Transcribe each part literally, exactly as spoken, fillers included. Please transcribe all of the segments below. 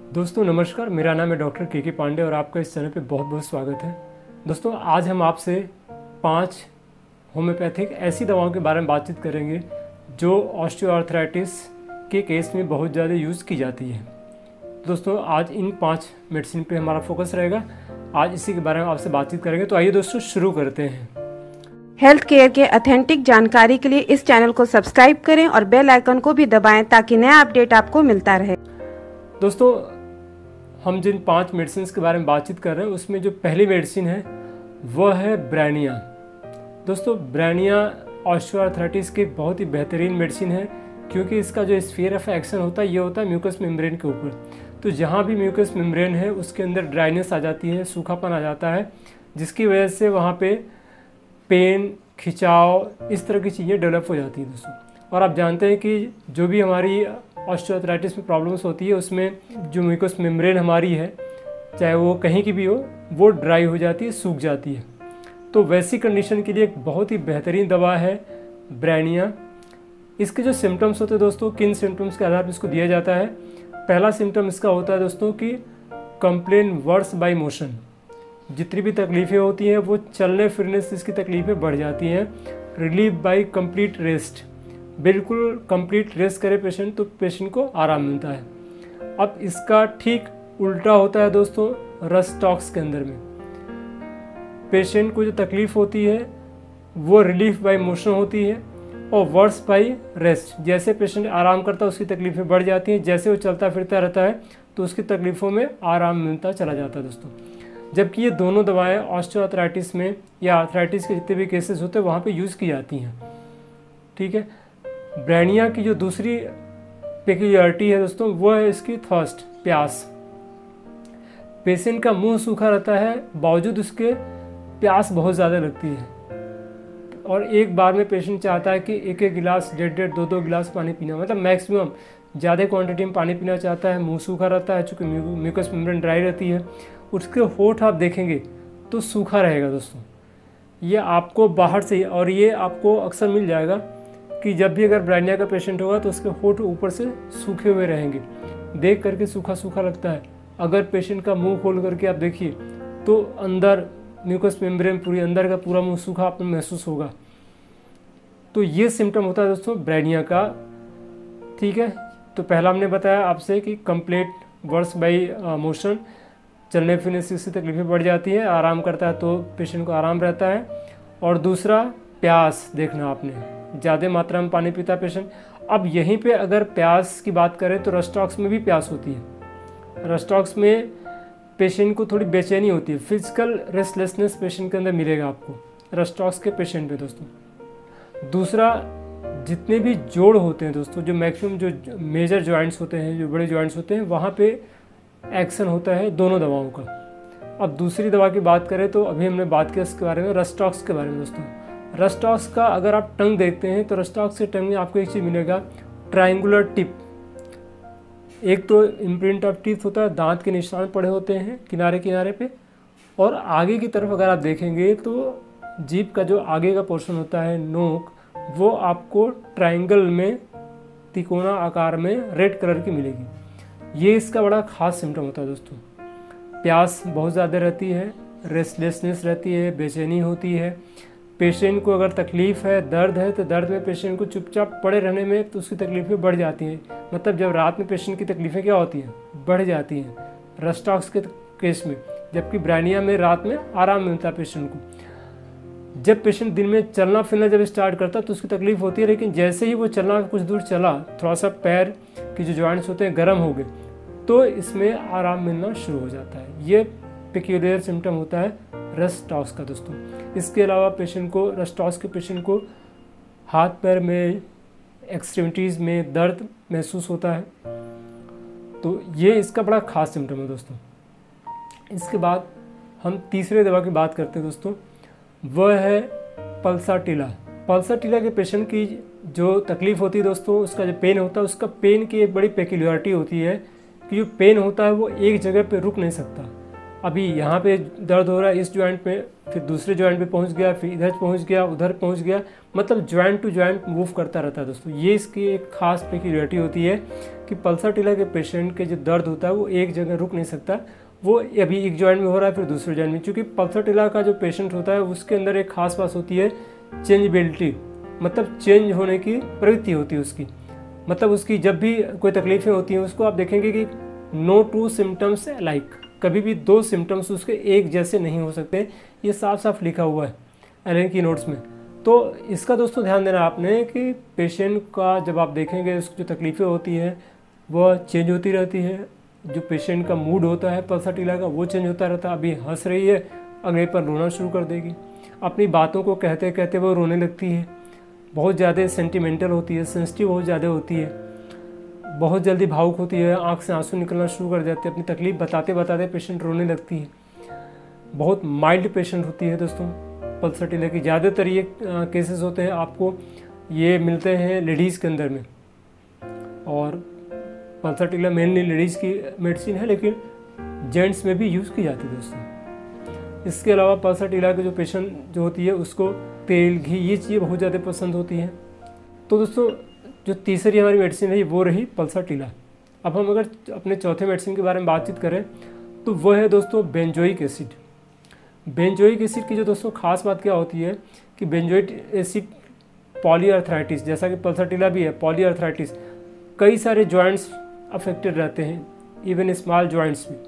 दोस्तों नमस्कार, मेरा नाम है डॉक्टर के के पांडे और आपका इस चैनल पे बहुत बहुत स्वागत है। दोस्तों आज हम आपसे पांच होम्योपैथिक ऐसी दवाओं के बारे में बातचीत करेंगे जो ऑस्टियोआर्थराइटिस के केस में बहुत ज़्यादा यूज़ की जाती है। दोस्तों आज इन पांच मेडिसिन पे हमारा फोकस रहेगा, आज इसी के बारे में आपसे बातचीत करेंगे। तो आइए दोस्तों शुरू करते हैं। हेल्थ केयर के ऑथेंटिक जानकारी के लिए इस चैनल को सब्सक्राइब करें और बेल आइकन को भी दबाएं ताकि नया अपडेट आपको मिलता रहे। दोस्तों हम जिन पांच मेडिसिन के बारे में बातचीत कर रहे हैं उसमें जो पहली मेडिसिन है वह है ब्रेनिया। दोस्तों ब्रेनिया ऑस्टियोआर्थराइटिस की बहुत ही बेहतरीन मेडिसिन है क्योंकि इसका जो स्फीयर ऑफ एक्शन होता है ये होता है म्यूकस मेम्ब्रेन के ऊपर। तो जहाँ भी म्यूकस मेम्ब्रेन है उसके अंदर ड्राइनेस आ जाती है, सूखापन आ जाता है, जिसकी वजह से वहाँ पे पेन, खिंचाव, इस तरह की चीज़ें डेवलप हो जाती हैं दोस्तों। और आप जानते हैं कि जो भी हमारी ऑस्टियोआर्थराइटिस में प्रॉब्लम्स होती है उसमें जो म्यूकस मेम्ब्रेन हमारी है, चाहे वो कहीं की भी हो, वो ड्राई हो जाती है, सूख जाती है। तो वैसी कंडीशन के लिए एक बहुत ही बेहतरीन दवा है ब्रेनिया। इसके जो सिम्टम्स होते हैं दोस्तों, किन सिम्टम्स के आधार पर इसको दिया जाता है। पहला सिम्टम इसका होता है दोस्तों कि कंप्लेन वर्स बाय मोशन। जितनी भी तकलीफ़ें होती हैं वो चलने फिरने से इसकी तकलीफ़ें बढ़ जाती हैं। रिलीफ बाय कंप्लीट रेस्ट, बिल्कुल कंप्लीट रेस्ट करे पेशेंट तो पेशेंट को आराम मिलता है। अब इसका ठीक उल्टा होता है दोस्तों रस्टॉक्स के अंदर में। पेशेंट को जो तकलीफ़ होती है वो रिलीफ बाय मोशन होती है और वर्स बाय रेस्ट। जैसे पेशेंट आराम करता है उसकी तकलीफ़ें बढ़ जाती हैं, जैसे वो चलता फिरता रहता है तो उसकी तकलीफ़ों में आराम मिलता चला जाता है दोस्तों। जबकि ये दोनों दवाएं ऑस्टियोआर्थराइटिस में या आर्थराइटिस के जितने भी केसेस होते हैं वहाँ पे यूज़ की जाती हैं। ठीक है। ब्रेनिया की जो दूसरी पेक्यूलियरिटी है दोस्तों वो है इसकी थर्स्ट, प्यास। पेशेंट का मुंह सूखा रहता है, बावजूद उसके प्यास बहुत ज़्यादा लगती है और एक बार में पेशेंट चाहता है कि एक एक गिलास, डेढ़ डेढ़ दो दो गिलास पानी पीना, मतलब मैक्सिमम ज़्यादा क्वांटिटी में पानी पीना चाहता है। मुंह सूखा रहता है चूँकि म्यूकस मेम्ब्रेन ड्राई रहती है। उसके होठ आप देखेंगे तो सूखा रहेगा दोस्तों। ये आपको बाहर से, और ये आपको अक्सर मिल जाएगा कि जब भी अगर ब्रेनिया का पेशेंट होगा तो उसके होठ ऊपर से सूखे हुए रहेंगे, देख करके सूखा सूखा लगता है। अगर पेशेंट का मुंह खोल करके आप देखिए तो अंदर म्यूकस मेम्ब्रेन पूरी अंदर का पूरा मुंह सूखा आपको महसूस होगा। तो ये सिम्टम होता है दोस्तों ब्रेनिया का। ठीक है। तो पहला हमने बताया आपसे कि कंप्लीट वर्स बाय मोशन, चलने फिरने से उसकी तकलीफें बढ़ जाती है, आराम करता है तो पेशेंट को आराम रहता है। और दूसरा प्यास, देखना आपने ज़्यादा मात्रा में पानी पीता है पेशेंट। अब यहीं पे अगर प्यास की बात करें तो रस्टॉक्स में भी प्यास होती है। रस्टॉक्स में पेशेंट को थोड़ी बेचैनी होती है, फिजिकल रेस्टलेसनेस पेशेंट के अंदर मिलेगा आपको रस्टॉक्स के पेशेंट में दोस्तों। दूसरा, जितने भी जोड़ होते हैं दोस्तों, जो मैक्सिमम जो मेजर जॉइंट्स होते हैं, जो बड़े जॉइंट्स होते हैं, वहाँ पे एक्शन होता है दोनों दवाओं का। अब दूसरी दवा की बात करें तो अभी हमने बात की इसके बारे में, रस्टॉक्स के बारे में दोस्तों। रस्टॉक्स का अगर आप टंग देखते हैं तो रस्टॉक्स के टंग में आपको एक चीज़ मिलेगा, ट्रायंगुलर टिप। एक तो इम्प्रिंट ऑफ टीथ होता है, दांत के निशान पड़े होते हैं किनारे किनारे पे, और आगे की तरफ अगर आप देखेंगे तो जीभ का जो आगे का पोर्शन होता है, नोक, वो आपको ट्रायंगल में तिकोना आकार में रेड कलर की मिलेगी। ये इसका बड़ा खास सिम्टम होता है दोस्तों। प्यास बहुत ज़्यादा रहती है, रेस्टलेसनेस रहती है, बेचैनी होती है। पेशेंट को अगर तकलीफ़ है, दर्द है, तो दर्द में पेशेंट को चुपचाप पड़े रहने में तो उसकी तकलीफ़ें बढ़ जाती हैं। मतलब जब रात में पेशेंट की तकलीफ़ें क्या होती हैं, बढ़ जाती हैं रस्टॉक्स के केस में। जबकि ब्रेनिया में रात में आराम मिलता है पेशेंट को। जब पेशेंट दिन में चलना फिरना जब स्टार्ट करता है तो उसकी तकलीफ़ होती है, लेकिन जैसे ही वो चलना कुछ दूर चला, थोड़ा सा पैर की जो जॉइंट्स होते हैं गर्म हो गए तो इसमें आराम मिलना शुरू हो जाता है। ये पेक्यूलियर सिम्टम होता है रस्टॉक्स का दोस्तों। इसके अलावा पेशेंट को, रस्टॉक्स के पेशेंट को हाथ पैर में, एक्सट्रीमिटीज़ में दर्द महसूस होता है। तो ये इसका बड़ा खास सिम्टम है दोस्तों। इसके बाद हम तीसरे दवा की बात करते हैं दोस्तों, वह है पल्साटिला। पल्साटिला के पेशेंट की जो तकलीफ़ होती है दोस्तों, उसका जो पेन होता है, उसका पेन की एक बड़ी पेक्यूलियरिटी होती है कि जो पेन होता है वो एक जगह पे रुक नहीं सकता। अभी यहाँ पे दर्द हो रहा है इस जॉइंट पे, फिर दूसरे जॉइंट पे पहुँच गया, फिर इधर पहुँच गया, उधर पहुँच गया, मतलब जॉइंट टू जॉइंट मूव करता रहता है दोस्तों। ये इसकी एक खास पेक्यूलियरिटी होती है कि पल्साटिला के पेशेंट के जो दर्द होता है वो एक जगह रुक नहीं सकता, वो अभी एक जॉइंट में हो रहा है फिर दूसरे जॉइंट में। क्योंकि पल्साटिला का जो पेशेंट होता है उसके अंदर एक खास बात होती है चेंजबिलिटी, मतलब चेंज होने की प्रवृत्ति होती है उसकी। मतलब उसकी जब भी कोई तकलीफ़ें होती हैं उसको आप देखेंगे कि नो टू सिम्टम्स लाइक, कभी भी दो सिम्टम्स उसके एक जैसे नहीं हो सकते, ये साफ साफ लिखा हुआ है एलन की नोट्स में। तो इसका दोस्तों ध्यान देना आपने कि पेशेंट का जब आप देखेंगे उसकी जो तकलीफ़ें होती हैं वह चेंज होती रहती है, जो पेशेंट का मूड होता है पल्साटिला का वो चेंज होता रहता है। अभी हंस रही है, अगले पर रोना शुरू कर देगी, अपनी बातों को कहते कहते वो रोने लगती है, बहुत ज़्यादा सेंटिमेंटल होती है, सेंसिटिव बहुत ज़्यादा होती है, बहुत जल्दी भावुक होती है, आँख से आंसू निकलना शुरू कर जाते हैं, अपनी तकलीफ बताते बताते पेशेंट रोने लगती है। बहुत माइल्ड पेशेंट होती है दोस्तों पल्साटिला की। ज़्यादातर ये केसेस होते हैं आपको ये मिलते हैं लेडीज़ के अंदर में, और पल्साटिला मेनली लेडीज़ की मेडिसिन है लेकिन जेंट्स में भी यूज़ की जाती है दोस्तों। इसके अलावा पल्साटिला के जो पेशेंट जो होती है उसको तेल घी ये चीज़ें बहुत ज़्यादा पसंद होती हैं। तो दोस्तों जो तीसरी हमारी मेडिसिन है वो रही पल्साटिला। अब हम अगर अपने चौथे मेडिसिन के बारे में बातचीत करें तो वह है दोस्तों बेंजोइक एसिड। बेंजोइक एसिड की जो दोस्तों खास बात क्या होती है कि बेंजोइक एसिड पॉलीआर्थराइटिस, जैसा कि पल्साटिला भी है पॉलीआर्थराइटिस, कई सारे जॉइंट्स अफेक्टेड रहते हैं, इवन स्मॉल जॉइंट्स भी।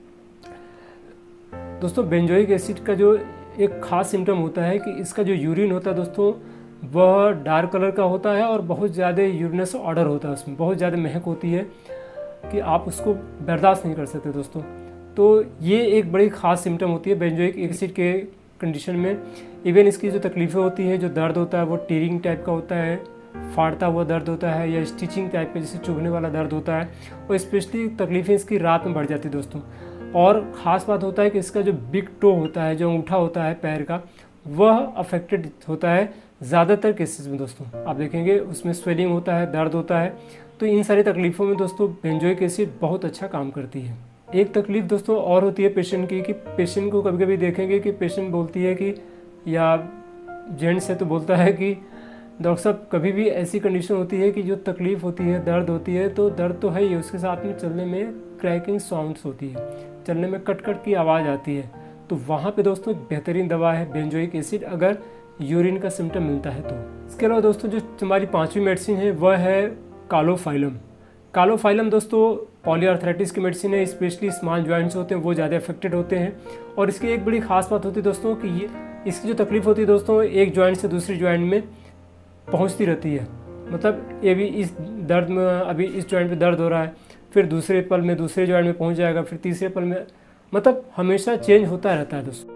दोस्तों बेंजोइक एसिड का जो एक खास सिम्टम होता है कि इसका जो यूरिन होता है दोस्तों वह डार्क कलर का होता है और बहुत ज़्यादा यूरिनस ऑर्डर होता है, उसमें बहुत ज़्यादा महक होती है कि आप उसको बर्दाश्त नहीं कर सकते दोस्तों। तो ये एक बड़ी ख़ास सिम्टम होती है बेंजोइक एसिड के कंडीशन में। इवन इसकी जो तकलीफ़ें होती हैं, जो दर्द होता है वो टीरिंग टाइप का होता है, फाड़ता हुआ दर्द होता है, या स्टिचिंग टाइप का जैसे चुभने वाला दर्द होता है, और स्पेशली तकलीफ़ें इसकी रात में बढ़ जाती है दोस्तों। और ख़ास बात होता है कि इसका जो बिग टो होता है, जो अंगूठा होता है पैर का, वह अफेक्टेड होता है ज़्यादातर केसेस में दोस्तों। आप देखेंगे उसमें स्वेलिंग होता है, दर्द होता है। तो इन सारी तकलीफ़ों में दोस्तों बेंजोइक एसिड बहुत अच्छा काम करती है। एक तकलीफ़ दोस्तों और होती है पेशेंट की कि पेशेंट को कभी कभी देखेंगे कि पेशेंट बोलती है कि, या जेंट्स है तो बोलता है कि डॉक्टर साहब कभी भी ऐसी कंडीशन होती है कि जो तकलीफ़ होती है, दर्द होती है, तो दर्द तो है ही, उसके साथ में चलने में क्रैकिंग साउंड्स होती है, चलने में कट कट की आवाज़ आती है। तो वहाँ पे दोस्तों एक बेहतरीन दवा है बेंजोइक एसिड, अगर यूरिन का सिम्टम मिलता है तो। इसके अलावा दोस्तों जो हमारी पांचवी मेडिसिन है वह है कालोफाइलम। कालोफाइलम दोस्तों पॉलीआर्थराइटिस की मेडिसिन है, स्पेशली स्मॉल जॉइंट्स होते हैं वो ज़्यादा अफेक्टेड होते हैं। और इसकी एक बड़ी खास बात होती है दोस्तों कि ये इसकी जो तकलीफ़ होती है दोस्तों एक जॉइंट से दूसरी जॉइंट में पहुंचती रहती है। मतलब ये भी इस दर्द में, अभी इस जॉइंट पे दर्द हो रहा है, फिर दूसरे पल में दूसरे जॉइंट में पहुंच जाएगा, फिर तीसरे पल में, मतलब हमेशा चेंज होता रहता है दोस्तों।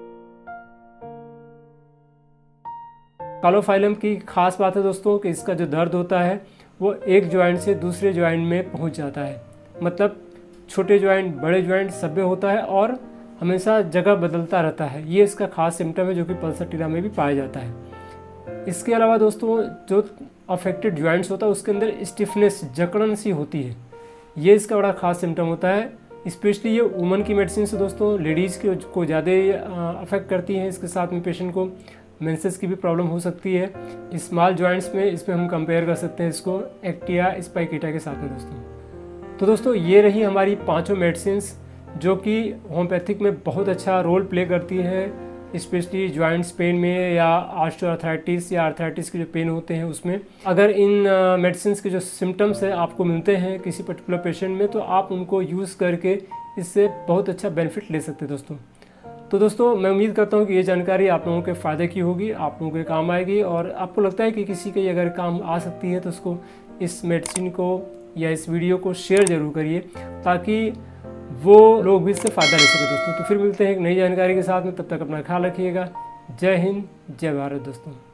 कालोफाइलम की खास बात है दोस्तों कि इसका जो दर्द होता है वो एक जॉइंट से दूसरे जॉइंट में पहुंच जाता है, मतलब छोटे जॉइंट बड़े जॉइंट सब में होता है और हमेशा जगह बदलता रहता है। ये इसका खास सिम्टम है जो कि पल्साटिला में भी पाया जाता है। इसके अलावा दोस्तों जो अफेक्टेड जॉइंट्स होता है उसके अंदर स्टिफनेस, जकड़न सी होती है, ये इसका बड़ा खास सिम्टम होता है। स्पेशली ये वुमन की मेडिसिन से दोस्तों लेडीज़ को ज़्यादा अफेक्ट करती हैं। इसके साथ में पेशेंट को मेंसेस की भी प्रॉब्लम हो सकती है। स्मॉल जॉइंट्स में इसमें हम कंपेयर कर सकते हैं इसको एक्टिया स्पाइकेटा के साथ में दोस्तों। तो दोस्तों ये रही हमारी पांचों मेडिसिन्स जो कि होम्योपैथिक में बहुत अच्छा रोल प्ले करती है, स्पेशली जॉइंट्स पेन में या ऑस्टियोआर्थराइटिस या आर्थराइटिस के जो पेन होते हैं उसमें। अगर इन मेडिसिन्स के जो सिम्टम्स हैं आपको मिलते हैं किसी पर्टिकुलर पेशेंट में तो आप उनको यूज़ करके इससे बहुत अच्छा बेनिफिट ले सकते हैं दोस्तों। तो दोस्तों मैं उम्मीद करता हूँ कि ये जानकारी आप लोगों के फ़ायदे की होगी, आप लोगों के काम आएगी, और आपको लगता है कि किसी के अगर काम आ सकती है तो उसको इस मेडिसिन को या इस वीडियो को शेयर ज़रूर करिए ताकि वो लोग भी इससे फ़ायदा ले सकें दोस्तों। तो फिर मिलते हैं एक नई जानकारी के साथ में, तब तक अपना ख्याल रखिएगा। जय हिंद, जय भारत दोस्तों।